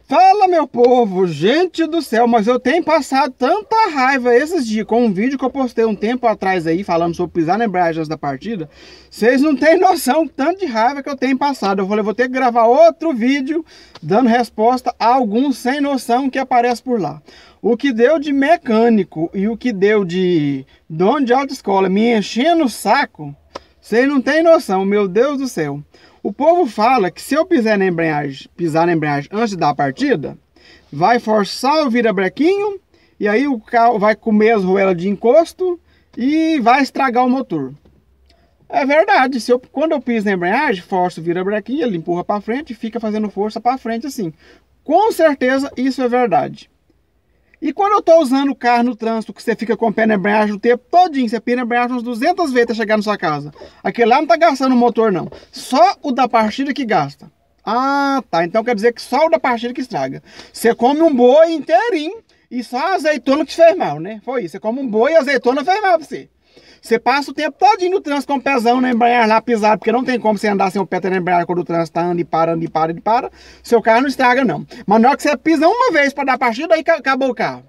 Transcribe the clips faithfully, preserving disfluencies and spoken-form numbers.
Fala, meu povo, gente do céu, mas eu tenho passado tanta raiva esses dias com um vídeo que eu postei um tempo atrás aí, falando sobre pisar na embreagem antes da partida. Vocês não têm noção tanto de raiva que eu tenho passado. Eu falei, vou ter que gravar outro vídeo dando resposta a alguns sem noção que aparecem por lá. O que deu de mecânico e o que deu de dono de autoescola me enchendo o saco, vocês não têm noção, meu Deus do céu. O povo fala que se eu pisar na embreagem, pisar na embreagem antes da partida, vai forçar o virabrequinho e aí o carro vai comer as roelas de encosto e vai estragar o motor. É verdade, se eu, quando eu piso na embreagem, forço o virabrequinho, ele empurra para frente e fica fazendo força para frente assim. Com certeza isso é verdade. E quando eu estou usando o carro no trânsito, que você fica com o pé na embreagem o tempo todinho, você pisa na embreagem umas duzentas vezes até chegar na sua casa. Aquele lá não está gastando o motor, não. Só o da partida que gasta. Ah, tá. Então quer dizer que só o da partida que estraga. Você come um boi inteirinho e só a azeitona que fez mal, né? Foi isso. Você come um boi e a azeitona fez mal pra você. Você passa o tempo todinho no trânsito com o pezão na embreagem lá pisado, porque não tem como você andar sem o pé na embreagem quando o trânsito tá andando e para, anda e para, e para. Seu carro não estraga, não. Mas na hora que você pisa uma vez para dar partida, aí acabou o carro.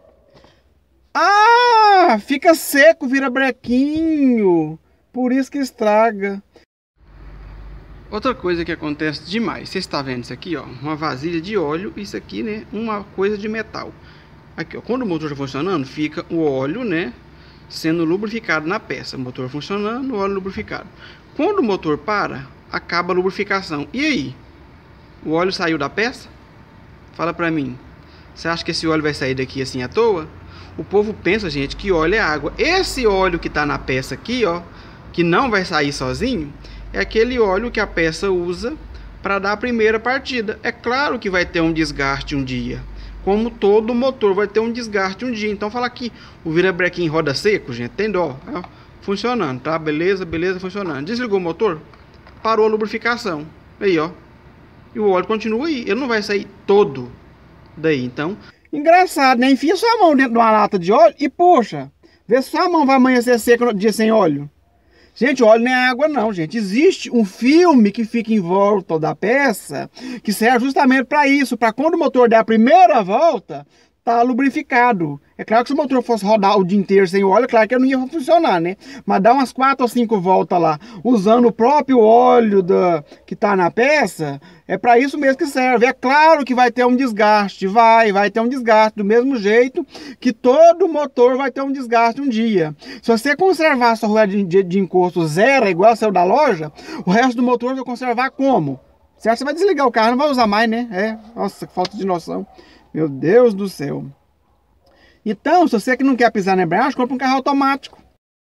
Ah, fica seco, vira brequinho. Por isso que estraga. Outra coisa que acontece demais, você está vendo isso aqui, ó, uma vasilha de óleo, isso aqui, né, uma coisa de metal. Aqui, ó, quando o motor está funcionando, fica o óleo, né, sendo lubrificado na peça. O motor funcionando, o óleo lubrificado. Quando o motor para, acaba a lubrificação. E aí? O óleo saiu da peça? Fala pra mim. Você acha que esse óleo vai sair daqui assim à toa? O povo pensa, gente, que óleo é água. Esse óleo que está na peça aqui, ó, que não vai sair sozinho, é aquele óleo que a peça usa para dar a primeira partida. É claro que vai ter um desgaste um dia. Como todo motor vai ter um desgaste um dia. Então fala que o virabrequim roda seco, gente, tem dó. Ó, funcionando, tá? Beleza, beleza, funcionando. Desligou o motor, parou a lubrificação. Aí, ó. E o óleo continua aí. Ele não vai sair todo daí, então... Engraçado, né? Enfia sua mão dentro de uma lata de óleo e puxa. Vê se sua mão vai amanhecer seca no dia sem óleo. Gente, óleo não é água não, gente. Existe um filme que fica em volta da peça que serve justamente para isso. Para quando o motor der a primeira volta, tá lubrificado. É claro que se o motor fosse rodar o dia inteiro sem óleo, é claro que não ia funcionar, né? Mas dá umas quatro ou cinco voltas lá, usando o próprio óleo da, que tá na peça, é para isso mesmo que serve. É claro que vai ter um desgaste, vai, vai ter um desgaste, do mesmo jeito que todo motor vai ter um desgaste um dia. Se você conservar a sua roda de, de, de encosto zero, igual a seu da loja, o resto do motor vai conservar como? Certo? Você vai desligar o carro, não vai usar mais, né? É, nossa, que falta de noção. Meu Deus do céu. Então, se você que não quer pisar na embreagem, compra um carro automático.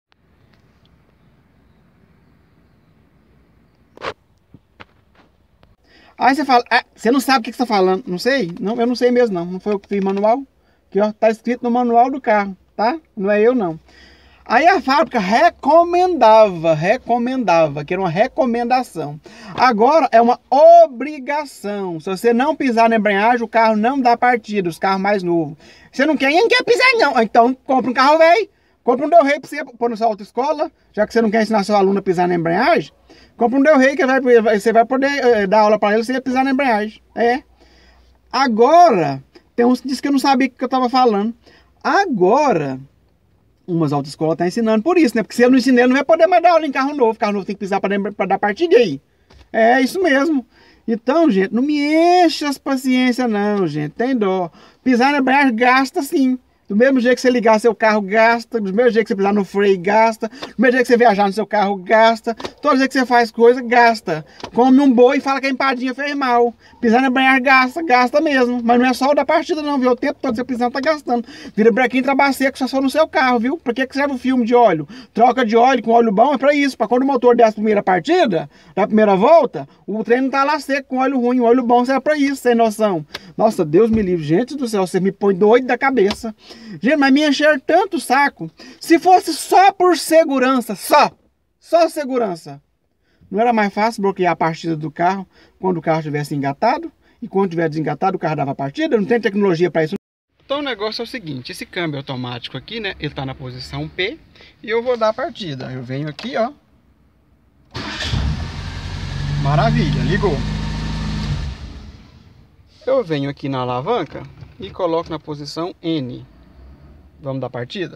Aí você fala, ah, você não sabe o que você está falando. Não sei? Não, eu não sei mesmo não. Não foi eu que fiz manual. Aqui, ó, tá escrito no manual do carro, tá? Não é eu não. Aí a fábrica recomendava, recomendava, que era uma recomendação. Agora é uma obrigação. Se você não pisar na embreagem, o carro não dá partida, os carros mais novos. Você não quer, não quer pisar não. Então compra um carro velho, compra um Del Rey para você pôr na sua autoescola, já que você não quer ensinar seu aluno a pisar na embreagem. Compra um Del Rey que vai, você vai poder eh, dar aula para ele sem pisar na embreagem. É. Agora, tem uns que dizem que eu não sabia o que eu estava falando. Agora... umas autoescolas estão ensinando por isso, né? Porque se ele não ensinar, ele não vai poder mais dar aula em carro novo. Carro novo tem que pisar para dar partida aí. É isso mesmo. Então, gente, não me enche as paciências não, gente. Tem dó. Pisar na embreagem gasta sim. Do mesmo jeito que você ligar seu carro, gasta. Do mesmo jeito que você pisar no freio, gasta. Do mesmo jeito que você viajar no seu carro, gasta. Todo jeito que você faz coisa, gasta. Come um boi e fala que a empadinha fez mal. Pisar na embreagem gasta, gasta mesmo. Mas não é só o da partida não, viu? O tempo todo você pisando tá gastando. Vira brequinho, trabalho seco, só só no seu carro, viu? Pra que serve o filme de óleo? Troca de óleo com óleo bom é pra isso. Pra quando o motor der a primeira partida, da primeira volta, o trem não tá lá seco com óleo ruim. O óleo bom serve pra isso, sem noção. Nossa, Deus me livre. Gente do céu, você me põe doido da cabeça. Gente, mas me encher tanto o saco. Se fosse só por segurança, só, só segurança, não era mais fácil bloquear a partida do carro quando o carro estivesse engatado? E quando tiver desengatado, o carro dava partida? Não tem tecnologia para isso. Então o negócio é o seguinte, esse câmbio automático aqui, né, ele tá na posição P e eu vou dar a partida. Eu venho aqui, ó. Maravilha, ligou. Eu venho aqui na alavanca e coloco na posição N. Vamos dar partida?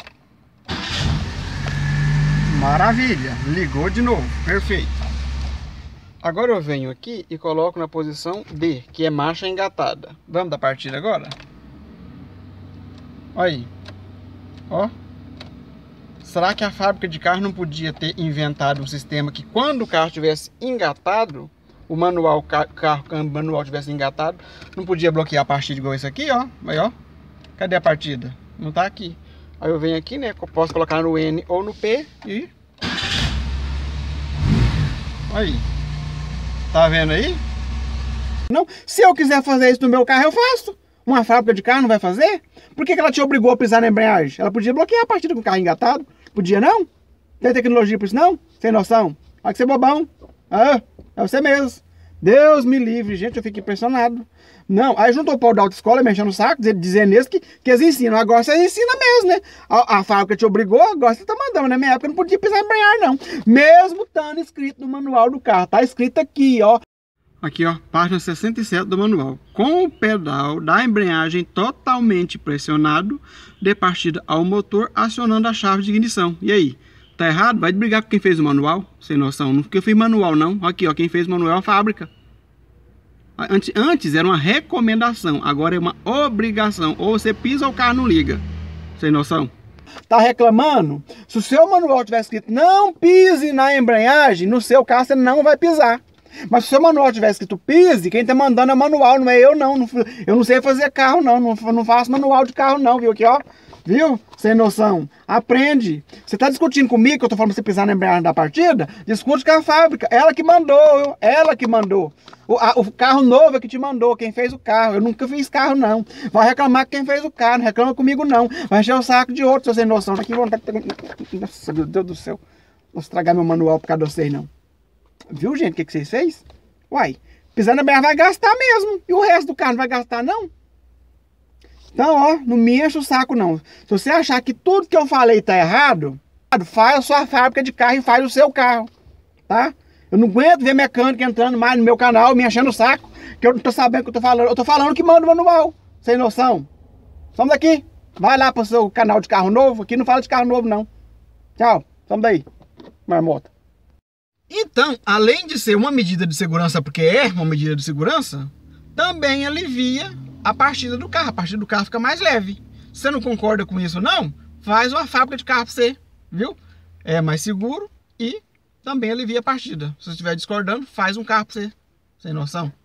Maravilha! Ligou de novo, perfeito. Agora eu venho aqui e coloco na posição D, que é marcha engatada. Vamos dar partida agora? Olha aí. Ó. Será que a fábrica de carro não podia ter inventado um sistema que quando o carro tivesse engatado, o manual, o carro, o manual tivesse engatado, não podia bloquear a partida igual isso aqui, ó. Aí, ó. Cadê a partida? Não tá aqui. Aí eu venho aqui, né? Posso colocar no N ou no P e... Aí. Tá vendo aí? Não, se eu quiser fazer isso no meu carro, eu faço. Uma fábrica de carro não vai fazer? Por que que ela te obrigou a pisar na embreagem? Ela podia bloquear a partida com o carro engatado. Podia não? Tem tecnologia para isso não? Sem noção? Olha que você é bobão. Ah, é você mesmo. Deus me livre, gente, eu fico impressionado. Não, aí juntou o pau da autoescola, mexendo no saco, dizendo isso que, que eles ensinam. Agora você ensina mesmo, né? A, a fábrica te obrigou, agora você tá mandando. Na minha época eu não podia pisar em embreagem, não. Mesmo estando escrito no manual do carro. Tá escrito aqui, ó. Aqui, ó, página sessenta e sete do manual. Com o pedal da embreagem totalmente pressionado, dê partida ao motor, acionando a chave de ignição. E aí? Tá errado? Vai brigar com quem fez o manual? Sem noção. Não porque eu fiz manual, não. Aqui, ó, quem fez o manual é a fábrica. Antes, antes era uma recomendação, agora é uma obrigação. Ou você pisa ou o carro não liga. Sem noção. Tá reclamando? Se o seu manual tiver escrito não pise na embreagem, no seu carro você não vai pisar. Mas se o seu manual tiver escrito pise, quem tá mandando é o manual, não é eu não. Eu não sei fazer carro não, não faço manual de carro não, viu? Aqui, ó. Viu? Sem noção. Aprende. Você tá discutindo comigo que eu tô falando pra você pisar na embreagem da partida? Discute com a fábrica. Ela que mandou, ela que mandou. O, a, o carro novo é que te mandou, quem fez o carro. Eu nunca fiz carro, não. Vai reclamar quem fez o carro, não reclama comigo, não. Vai encher o saco de outro, sem noção. Aqui, nossa, meu Deus do céu. Vou estragar meu manual por causa de vocês, não. Viu, gente, o que, que vocês fez? Uai, pisar na embreagem vai gastar mesmo. E o resto do carro não vai gastar, não? Então, ó, não me enche o saco, não. Se você achar que tudo que eu falei tá errado, faz a sua fábrica de carro e faz o seu carro, tá? Eu não aguento ver mecânico entrando mais no meu canal, me enchendo o saco, que eu não tô sabendo o que eu tô falando. Eu tô falando que manda o manual, sem noção. Somos daqui. Vai lá pro seu canal de carro novo, aqui não fala de carro novo, não. Tchau, somos daí, marmota. Então, além de ser uma medida de segurança, porque é uma medida de segurança, também alivia a partida do carro. A partida do carro fica mais leve. Se você não concorda com isso, não, faz uma fábrica de carro pra você, viu? É mais seguro e também alivia a partida. Se você estiver discordando, faz um carro pra você. Sem noção.